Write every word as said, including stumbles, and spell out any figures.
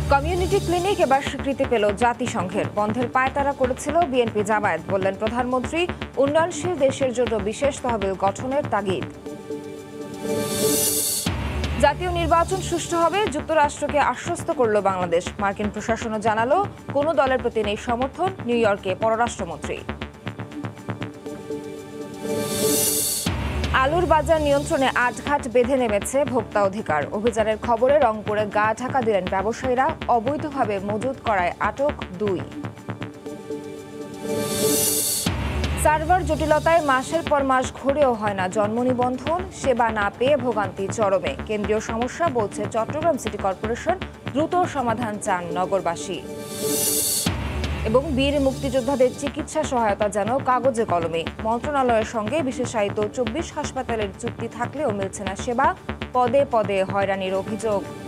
Community clinic এবার স্বীকৃতি পেল জাতিসংঘের। বন্ধের পায়তারা করেছিল বিএনপি জামায়াত, বললেন প্রধানমন্ত্রী। উন্নয়নশীল দেশের জন্য বিশেষ তহবিল গঠনের তাগিদ। জাতীয় নির্বাচন সুষ্ঠু হবে, যুক্তরাষ্ট্রকে আশ্বস্ত করল বাংলাদেশ। মার্কিন প্রশাসনও জানালো কোনো দলের প্রতি নেই সমর্থন। নিউ ইয়র্কে পররাষ্ট্রমন্ত্রী। আলুর বাজার নিয়ন্ত্রণে আটঘাট বেঁধে নেমেছে ভোক্তা অধিকার। অভিযানের খবরে রংপুরে গা ঢাকা দিলেন ব্যবসায়ীরা। অবৈধভাবে মজুত করায় আটক দুই। সার্ভার জটিলতায় মাসের পর মাস ঘুরেও হয় না জন্ম নিবন্ধন। সেবা না পেয়ে ভোগান্তি চরমে। কেন্দ্রীয় সমস্যা বলছে চট্টগ্রাম সিটি কর্পোরেশন। দ্রুত সমাধান চান নগরবাসী। এবং বীর মুক্তিযোদ্ধাদের চিকিৎসা সহায়তা যেন কাগজে কলমে। মন্ত্রণালয়ের সঙ্গে বিশেষায়িত চব্বিশ হাসপাতালের চুক্তি থাকলেও মিলছে না সেবা। পদে পদে হয়রানির অভিযোগ।